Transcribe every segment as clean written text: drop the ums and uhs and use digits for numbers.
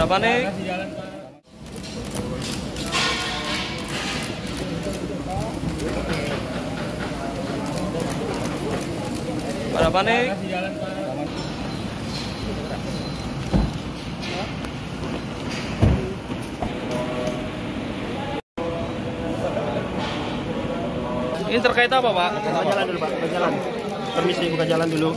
Berapa nih? Berapa nih? Ini terkait apa, Pak? Buka jalan dulu, Pak. Buka jalan. Permisi, buka jalan dulu.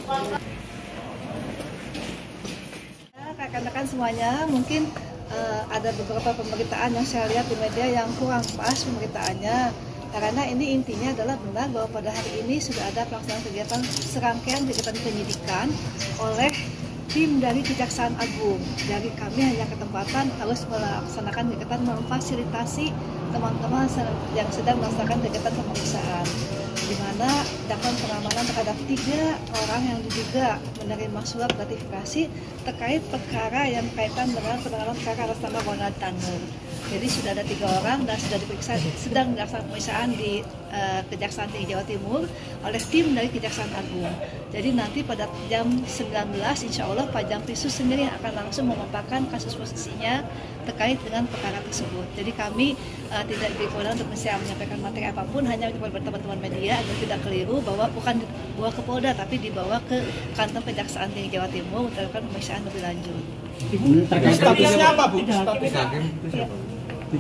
Rekan-rekan semuanya, mungkin ada beberapa pemberitaan yang saya lihat di media yang kurang pas pemberitaannya. Karena ini intinya adalah benar bahwa pada hari ini sudah ada pelaksanaan kegiatan serangkaian kegiatan penyidikan oleh tim dari Kejaksaan Agung. Dari kami hanya ketempatan harus melaksanakan kegiatan memfasilitasi teman-teman yang sedang melaksanakan kegiatan pemeriksaan, di mana dilakukan pengamanan terhadap 3 orang yang diduga menerima suap gratifikasi terkait perkara yang berkaitan dengan penanganan perkara atas nama Ronald Tanur. Jadi sudah ada 3 orang dan sudah diperiksa, sedang dilaksanakan pemeriksaan di Kejaksaan Tinggi Jawa Timur oleh tim dari Kejaksaan Agung. Jadi nanti pada jam 19 insya Allah Pak Jampisus sendiri yang akan langsung memaparkan kasus posisinya terkait dengan perkara tersebut. Jadi kami tidak diberi untuk menyampaikan materi apapun, hanya kepada teman-teman media agar tidak keliru bahwa bukan dibawa ke Polda tapi dibawa ke kantor Kejaksaan Tinggi Jawa Timur untuk melakukan pemeriksaan lebih lanjut. Statusnya apa, Bu? Status hakim itu siapa? Bu,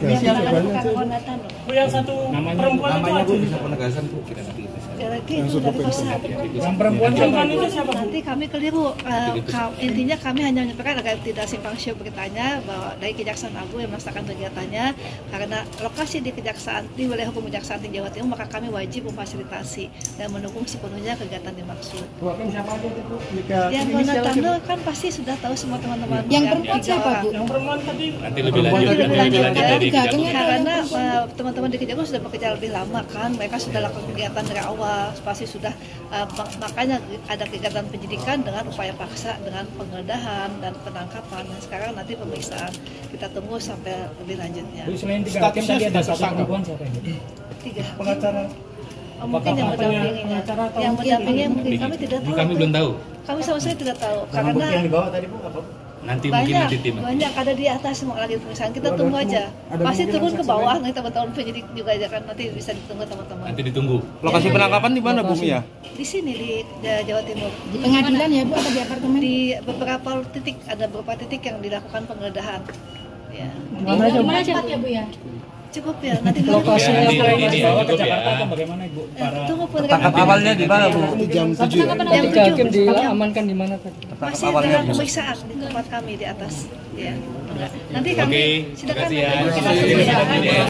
yang satu perempuan Namanya itu Bu, bisa penegasan Bu. itu dari pusat. yang perempuan itu siapa? Nanti kami keliru. Intinya kami hanya menyampaikan agar tidak simpang siur beritanya bahwa dari Kejaksaan Agung yang melaksanakan kegiatannya, karena lokasi di Kejaksaan di wilayah hukum Kejaksaan Tinggi Jawa Timur, maka kami wajib memfasilitasi dan mendukung sepenuhnya kegiatan dimaksud. Siapa aja itu? Yang Ronald kan pasti sudah tahu semua teman-teman. Yang perempuan siapa, Bu? Yang perempuan tadi Nanti lebih lanjut. Karena teman-teman di Kejagung sudah bekerja lebih lama kan, mereka sudah lakukan kegiatan dari awal, pasti sudah makanya ada kegiatan penyidikan dengan upaya paksa, dengan penggeledahan dan penangkapan. Dan sekarang nanti pemeriksaan kita tunggu sampai lebih lanjutnya. selain 3 hakim tadi ada 1 perempuan siapa ini? 3 Pengacara. mungkin yang mendampinginya. Yang mendampinginya mungkin kami tidak tahu. Kami belum tahu. Kami sama sekali tidak tahu Bukti yang karena dibawa tadi, Bu, apa? Nanti mungkin nanti tim. banyak ada di atas semua lagi pemeriksaan. Kita tunggu aja. Pasti turun ke bawah nanti teman-teman penyidik juga aja kan, nanti bisa ditunggu teman-teman. Nanti ditunggu. Lokasi penangkapan di mana, Bu Mia? Di sini di Jawa Timur. Di pengadilan ya, Bu, atau di apartemen? Di beberapa titik ada beberapa titik yang dilakukan penggeledahan. Ya. Gimana cepat ya, Bu ya? Cukup ya. Nanti Lokasinya Ini selain dibawa ke cukup ya. Jakarta atau bagaimana, Ibu? tunggu Tertangkap awalnya di mana, Bu? Jam 7 ya? Jam 7 diamankan di mana tadi? masih dalam pemeriksaan di tempat kami di atas. Ya. Nanti kami Oke, silakan. terima kasih ya. Kita Terima kasih.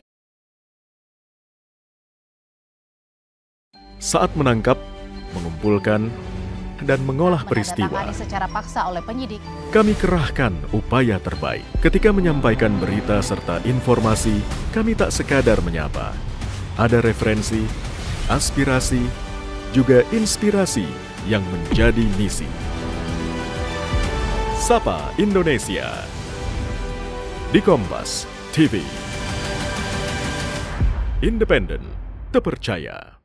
Saat menangkap, mengumpulkan, dan mengolah peristiwa, menandatangani secara paksa oleh penyidik. kami kerahkan upaya terbaik. Ketika menyampaikan berita serta informasi, kami tak sekadar menyapa. Ada referensi, aspirasi, juga inspirasi yang menjadi misi. Sapa Indonesia di Kompas TV. Independen, terpercaya.